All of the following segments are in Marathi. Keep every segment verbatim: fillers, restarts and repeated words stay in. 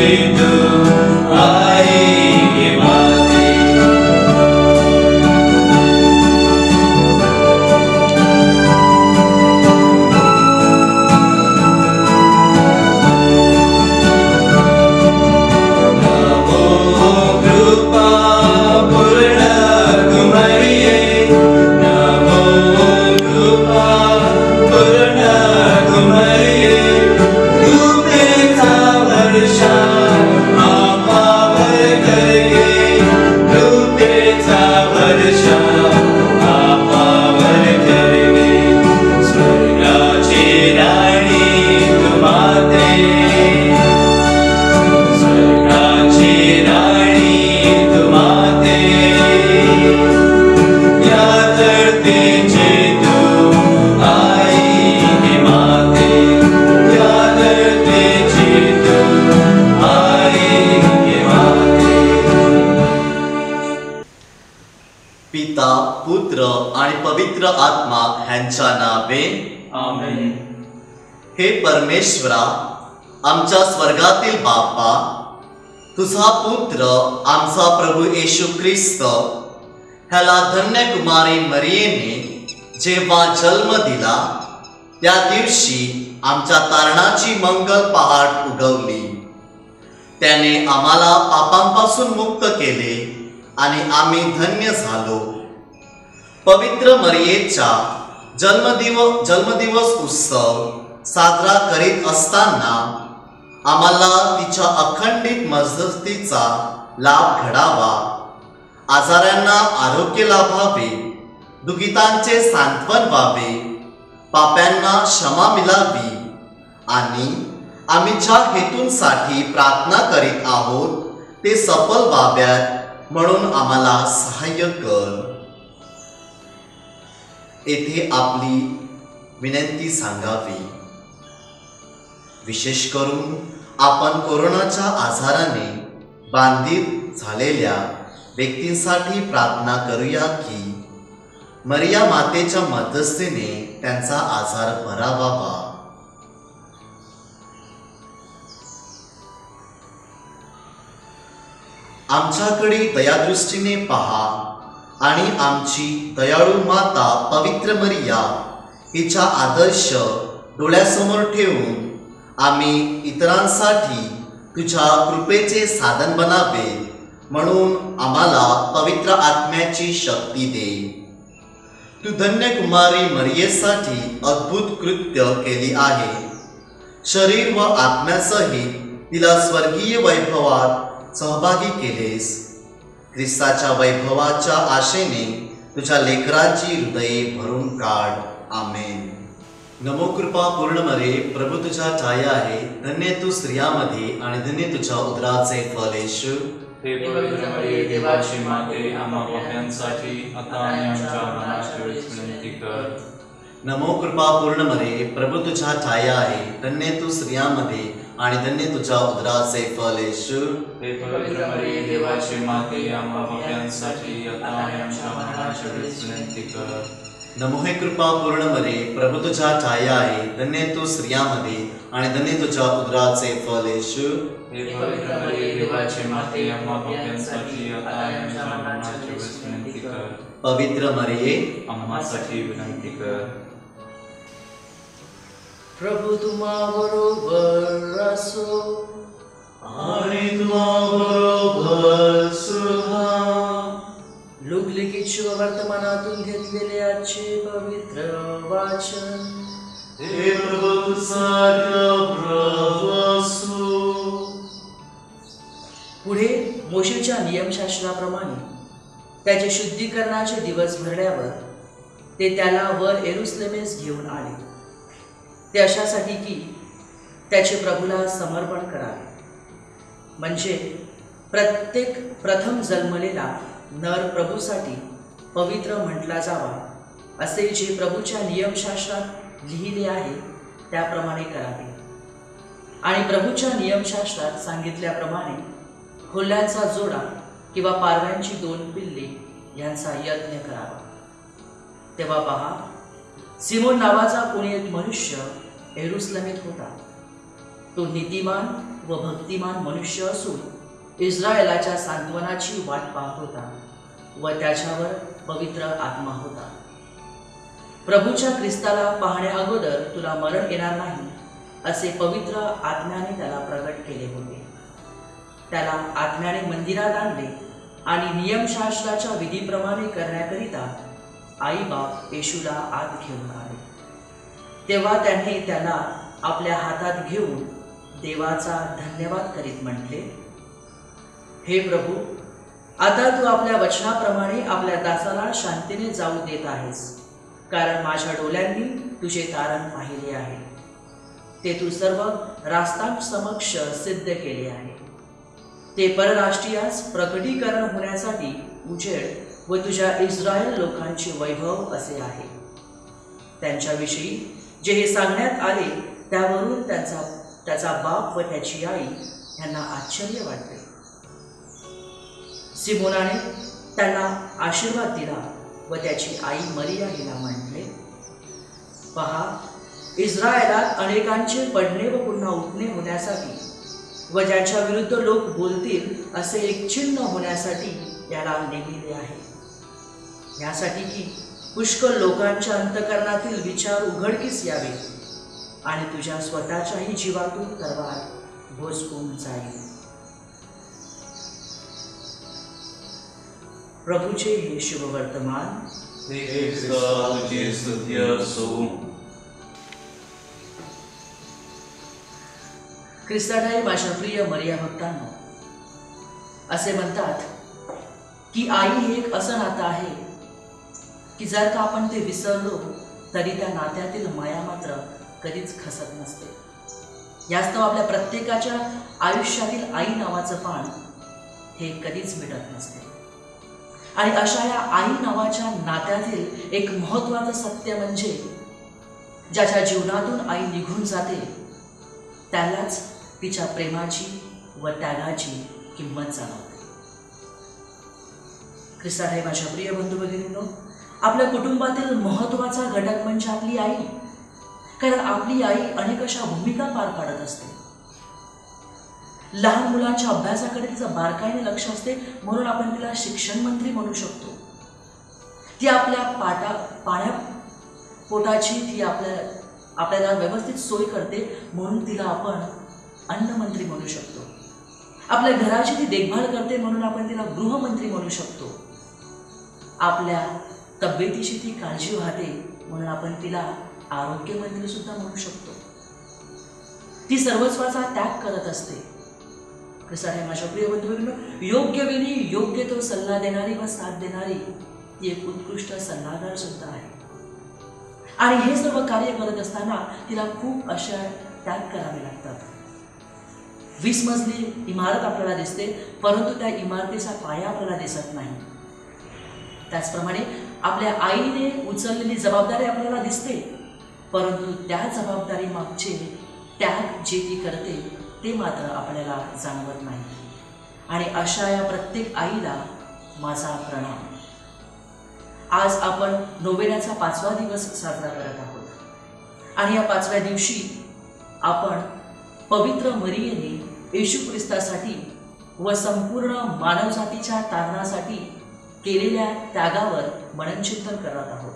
आत्मा ह्यांच्या नावे आमेन। हे परमेश्वरा, आमच्या स्वर्गातील बापा, तुझा पुत्र आमचा प्रभू येशू ख्रिस्त ह्याला धन्य कुमारी मरियेने जेव्हा जन्म दिला त्या दिवशी आमच्या तारणाची मंगल पहाट उगवली। त्याने आम्हाला पापांपासून मुक्त केले आणि आम्ही धन्य झालो। पवित्र मरियेचा जन्मदिवस जन्मदिवस उत्सव साजरा करीत असताना आम्हाला तिच्या अखंडित मध्यस्थीचा लाभ घडावा, आजारांना आरोग्य लाभावे, दुखितांचे सांत्वन व्हावे, पाप्यांना क्षमा मिळावी आणि आम्ही ज्या हेतूंसाठी प्रार्थना करीत आहोत ते सफल व्हाव्यात म्हणून आम्हाला सहाय्य कर। येथे आपली विनंती सांगावी। विशेष करून आपण कोरोनाच्या आजाराने बाधित झालेल्या व्यक्तींसाठी प्रार्थना करूया की मरिया मातेच्या मध्यस्थीने त्यांचा आजार बरा व्हावा। आमच्याकडे दयादृष्टीने पहा आणि आमची दयाळू माता पवित्र मरिया हिचा आदर्श डोळ्यासमोर ठेवून आम्ही इतरांसाठी तुझ्या कृपेचे साधन बनावे म्हणून आम्हाला पवित्र आत्म्याची शक्ती दे। तू धन्य कुमारी मरियेसाठी अद्भुत कृत्य केली आहे। शरीर व आत्म्यासहित तिला स्वर्गीय वैभवात सहभागी केलेस। ख्रिस्ताच्या वैभवाच्या आशेने तुझ्या लेकराची हृदये भरून काढ। आमेन। नमो कृपा पूर्ण मरे, प्रभू तुझ्या छाया आहे, धन्य तू स्त्रियांमध्ये आणि धन्य तुझ्या उदराचे फळ येशू। हे पवित्र मरिये, देवाची माते, आम्हा पाप्यांसाठी आता आणि आमच्या मरणाच्या वेळेस विनंती कर। नमो कृपा पूर्ण मरे, प्रभू तुझ्या छाया आहे, धन्य तू स्त्रियांमध्ये आणि धन्य तुझ्या उदराचे फळ येशू। हे पवित्र मरिये, देवाची माते, आम्हा पाप्यांसाठी आता आणि आमच्या मरणाच्या वेळेस विनंती कर। नमो हे कृपा पूर्ण मरे, प्रभू तुझ्या छाया आहे, धन्य तू स्त्रियांमध्ये आणि धन्य तुझ्या उदराचे फळ येशू। हे पवित्र मरिये, देवाची माते, आम्हा पाप्यांसाठी आता आणि आमच्या मरणाच्या वेळेस विनंती कर। पवित्र मरिये, आम्हासाठी विनंती कर। प्रभू तुम्हाबरोबर असो आणि तुम्हाबरोबर सुद्धा। लुकलिखित शुभ वर्तमानातून घेतलेले आजचे पवित्र वाचन। हे प्रभू तुझा प्रभू असो। पुढे मोशेच्या नियमशास्त्राप्रमाणे त्याचे शुद्धीकरणाचे दिवस भरल्यावर ते त्याला वर येरुशलेमेस घेऊन आले, ते अशासाठी की त्याचे प्रभूला समर्पण करावे, म्हणजे प्रत्येक प्रथम जन्मलेला नर प्रभूसाठी पवित्र म्हटला जावा, असे जे प्रभूच्या नियमशास्त्रात लिहिले आहे त्याप्रमाणे करावे। आणि प्रभूच्या नियमशास्त्रात सांगितल्याप्रमाणे खोल्यांचा जोडा किंवा पारव्यांची दोन पिल्ले यांचा यज्ञ करावा। तेव्हा पहा, सिमोन नावाचा कोणी एक मनुष्य येरुशलेमेत होता। तो नीतिमान व भक्तिमान मनुष्य असून इस्रायलाच्या सांत्वनाची वाट पाहत होता व त्याच्यावर पवित्र आत्मा होता. प्रभूच्या ख्रिस्ताला पाहण्या अगोदर तुला मरण येणार नाही असे पवित्र आत्म्याने त्याला प्रकट केले होते. त्याला आत्म्याने मंदिरात आणले आणि नियमशास्त्राच्या विधीप्रमाणे करण्याकरिता आई बाप येशूला आत घेऊन आले. तेव्हा त्याने त्याला आपल्या हातात घेऊन देवाचा धन्यवाद करीत म्हटले, हे प्रभू, आता तू आपल्या वचनाप्रमाणे आपल्या दासाला शांतीने जाऊ देत आहेस, कारण माझ्या डोळ्यांनी तुझे तारण पाहिले आहे. ते तू सर्व राष्ट्रांसमक्ष सिद्ध केले आहे. ते परराष्ट्रीयास प्रकटीकरण होण्यासाठी उजेड व तुझ्या इस्रायल लोकांचे वैभव असे आहे. त्यांच्याविषयी जे हे सांगण्यात आले त्यावरून त्यांचा त्याचा बाप व त्याची आई यांना आश्चर्य वाटले. सिमोनाने त्यांना आशीर्वाद दिला व त्याची आई मरिया हिला म्हटले, पहा, इस्रायलात अनेकांचे पडणे व पुन्हा उठणे होण्यासाठी व ज्यांच्या विरुद्ध लोक बोलतील असे एक चिन्ह होण्यासाठी याला नेमिले आहे. यासाठी की पुष्कळ लोकांच्या अंतकरणातील विचार उघडकीस यावे आणि तुझ्या स्वतःच्याही जीवातून तलवार भोसकून जाईल. प्रभूचे हे शुभवर्तमान. हे ख्रिस्ता तुझी स्तुती असो. ख्रिस्ताने माझ्या प्रिय मरिया भक्तांनो, असे म्हणतात की आई हे एक असं नातं आहे की जर का आपण ते विसरलो तरी त्या नात्यातील माया मात्र कधीच खसत नसते. यास्तव आपल्या प्रत्येकाच्या आयुष्यातील आई नावाचं पान हे कधीच मिटत नसते. आणि अशा या आई नावाच्या नात्यातील एक महत्त्वाचं सत्य म्हणजे ज्याच्या जीवनातून आई निघून जाते त्यालाच तिच्या प्रेमाची व त्यागाची किंमत जाणवते. ख्रिस्ता हे माझ्या प्रिय बंधू भगिनींनो, आपल्या कुटुंबातील महत्त्वाचा घटक म्हणजे आपली आई. कारण आपली आई अनेक अशा भूमिका पार पाडत असते. लहान मुलांच्या अभ्यासाकडे तिचं बारकाईने लक्ष असते, म्हणून आपण तिला शिक्षण मंत्री म्हणू शकतो. ती आपल्या पाटा पाण्या पोटाची ती आपल्या आपल्याला व्यवस्थित सोय करते, म्हणून तिला आपण अन्नमंत्री म्हणू शकतो. आपल्या घराची ती देखभाल करते, म्हणून आपण तिला गृहमंत्री म्हणू शकतो. आपल्या तब्येतीची ती काळजी वाहते, म्हणून आपण तिला आरोग्यमंत्री सुद्धा म्हणू शकतो. ती सर्वस्वाचा त्याग करत असते. कसं आहे माझ्या प्रिय बंधूंनो, योग्य वेळी योग्य तो सल्ला देणारी व साथ देणारी ती एक उत्कृष्ट सल्लागार सुद्धा आहे. आणि हे सर्व कार्य करत असताना तिला खूप अशा त्याग करावे लागतात. वीस मजली इमारत आपल्याला दिसते, परंतु त्या इमारतीचा पाया आपल्याला दिसत नाही. त्याचप्रमाणे आपल्या आईने उचललेली जबाबदारी आपल्याला दिसते, परंतु त्या जबाबदारी मागचे त्याग जे ती करते ते मात्र आपल्याला जाणवत नाही. आणि अशा या प्रत्येक आईला माझा प्रणाम. आज आपण नोवेनाचा पाचवा दिवस साजरा करत आहोत आणि या पाचव्या दिवशी आपण पवित्र मरियेने येशू ख्रिस्तासाठी व संपूर्ण मानवजातीच्या तारणासाठी केलेल्या त्यागावर मननचिंतन करत आहोत.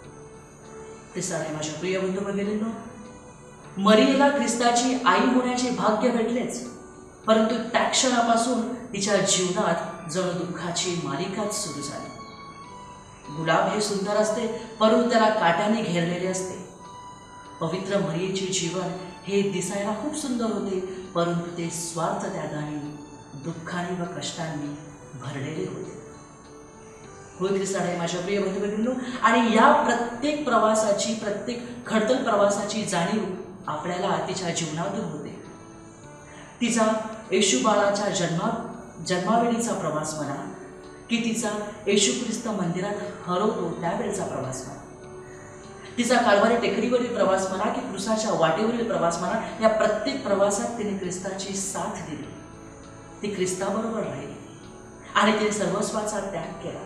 ते सारे माझ्या प्रिय बंधू भगिनींनो, मरियेला ख्रिस्ताची आई होण्याचे भाग्य भेटलेच, परंतु त्या क्षणापासून तिच्या जीवनात जणू दुःखाची मालिकाच सुरू झाली. गुलाब हे सुंदर असते, परंतु त्याला काट्याने घेरलेले असते. पवित्र मरियेचे जीवन हे दिसायला खूप सुंदर होते, परंतु ते स्वार्थ त्यागाने, दुःखाने व कष्टांनी भरलेले होते. होय ख्रिस्ताने माझ्या प्रिय बंधू भगिनींनो, आणि या प्रत्येक प्रवासाची प्रत्येक खडतर प्रवासाची जाणीव आपल्याला तिच्या जीवनातून होते. तिचा येशू बाळाच्या जन्मा जन्मावेळीचा प्रवास म्हणा की तिचा येशू ख्रिस्त मंदिरात हरवतो त्यावेळेचा प्रवास म्हणा, तिचा कालवारी टेकडीवरील प्रवास म्हणा की क्रूसाच्या वाटेवरील प्रवास म्हणा, या प्रत्येक प्रवासात तिने ख्रिस्ताची साथ दिली. ती ख्रिस्ताबरोबर राहिली आणि तिने सर्वस्वाचा त्याग केला.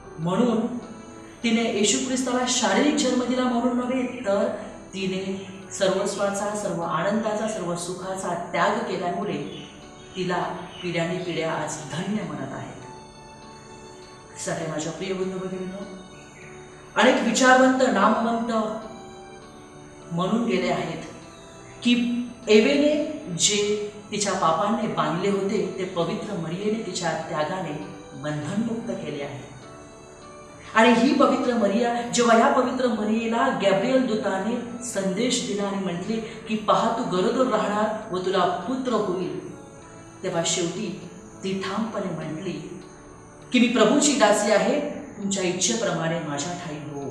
म्हणून तिने येशू ख्रिस्ताला शारीरिक जन्म दिला म्हणून नव्हे, तर तिने सर्वस्वाचा, सर्व आनंदाचा, सर्व सुखाचा त्याग केल्यामुळे तिला पिढ्याने पिढ्या आज धन्य म्हणत आहेत. सगळे माझ्या प्रिय बंधू भगिनींनो, अनेक विचारवंत नामवंत म्हणून गेले आहेत की एवेने जे तिच्या पापांनी बांधले होते ते पवित्र मरियेने तिच्या त्यागाने बंधनमुक्त केले आहे. आणि ही पवित्र मरिया, जेव्हा या पवित्र मरियेला गॅब्रिएल दूताने संदेश दिला आणि म्हटले की पहा तू गरोदर राहणार व तुला पुत्र होईल, तेव्हा शेवटी ती ठामपणे म्हटली की मी प्रभूची दासी आहे, तुमच्या इच्छेप्रमाणे माझ्या ठाई हो.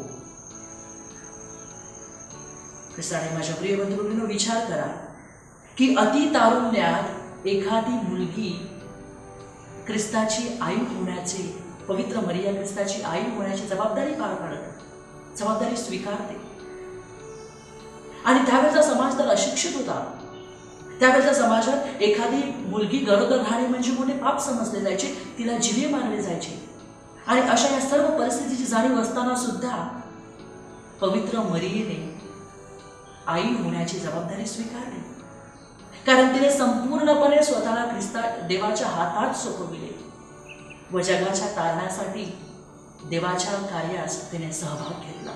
ख्रिस्ताने माझ्या प्रिय बंधूंनो, विचार करा की अति तारुण्यात एखादी मुलगी ख्रिस्ताची आई होण्याचे, पवित्र मरिया ख्रिस्ताची आई होण्याची जबाबदारी पार पाडते, जबाबदारी स्वीकारते. आणि त्यावेळेचा समाज तर अशिक्षित होता. त्यावेळेच्या समाजात एखादी मुलगी गरोदर राहणे म्हणजे मोठे पाप समजले जायचे, तिला जिवे मारले जायचे. आणि अशा या सर्व परिस्थितीची जाणीव असताना सुद्धा पवित्र मरियेने आई होण्याची जबाबदारी स्वीकारली, कारण तिने संपूर्णपणे स्वतःला ख्रिस्ता देवाच्या हातात सोपविले व जगाच्या तारणासाठी देवाच्या कार्यास तिने सहभाग घेतला.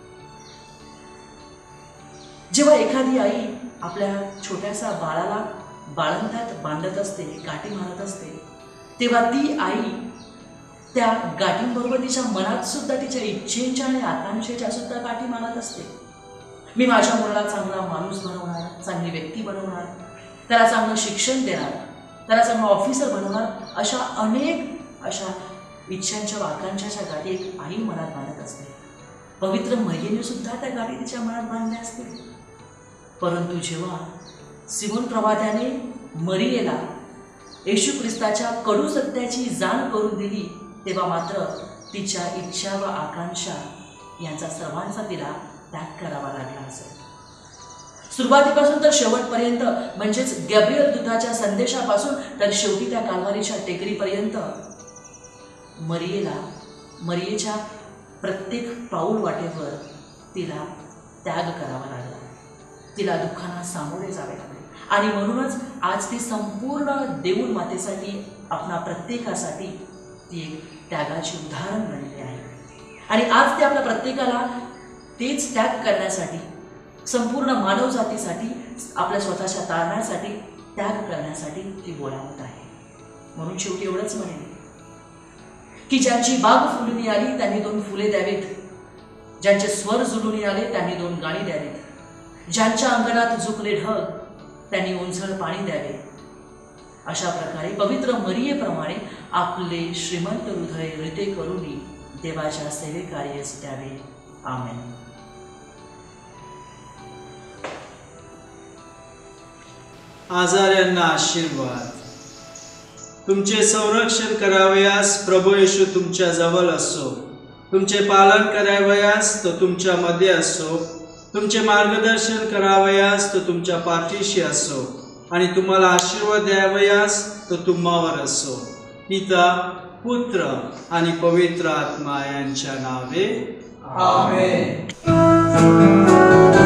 जेव्हा एखादी आई आपल्या छोट्याशा बाळाला बाळंतात बांधत असते, गाठी मारत असते, तेव्हा ती आई त्या गाठींबरोबर तिच्या मनात सुद्धा तिच्या इच्छेच्या आणि आकांक्षेच्या सुद्धा गाठी मारत असते. मी माझ्या मुलाला चांगला माणूस बनवणार, चांगली व्यक्ती बनवणार, त्याला चांगलं शिक्षण देणार, त्याला चांगला ऑफिसर बनवणार, अशा अनेक अशा इच्छांच्या व आकांक्षाच्या गाठी एक आई मनात बांधत असते. पवित्र मरियेने सुद्धा त्या गाठी तिच्या मनात बांधल्या असतील. परंतु जेव्हा सिमोन प्रवाद्याने मरियेला येशू ख्रिस्ताच्या कडू सत्याची जाण करून दिली, तेव्हा मात्र तिच्या इच्छा व आकांक्षा यांचा सर्वांचा तिला त्याग करावा लागला असेल. सुरुवातीपासून तर शेवटपर्यंत, म्हणजेच गॅब्रिएल दूताच्या संदेशापासून तर शेवटी त्या काल्वारीच्या टेकडीपर्यंत मरियेला, मरियेच्या प्रत्येक पाऊल वाटेवर तिला त्याग करावा लागला, तिला दुःखांना सामोरे जावे लागले. आणि म्हणूनच आज ती संपूर्ण देऊळ मातेसाठी, आपणा प्रत्येकासाठी ती एक त्यागाचे उदाहरण बनले आहे. आणि आज ते आपल्या प्रत्येकाला तेच त्याग करण्यासाठी, संपूर्ण मानवजातीसाठी, आपल्या स्वतःच्या तारणासाठी त्याग करण्यासाठी ती बोलावत आहे. म्हणून शेवटी एवढंच म्हणेल की ज्यांची बाग फुलून आली त्यांनी दोन फुले द्यावीत, ज्यांचे स्वर जुळून आले त्यांनी दोन गाणी द्यावीत, ज्यांच्या अंगणात झुकले ढग त्यांनी ओंझळ पाणी द्यावे. अशा प्रकारे पवित्र मरियेप्रमाणे आपले श्रीमंत हृदय हृदय करूनी देवाच्या सेवेकार्यास द्यावे. आमेन. आजाऱ्यांना आशीर्वाद. तुमचे संरक्षण करावयास प्रभू येशू तुमच्या जवळ असो, तुमचे पालन करावयास तो तुमच्या मध्ये असो, तुमचे मार्गदर्शन करावयास तो तुमच्या पाठीशी असो, आणि तुम्हाला आशीर्वाद द्यावयास तो तुम्हावर असो. पिता, पुत्र आणि पवित्र आत्मा यांच्या नावे. आमेन.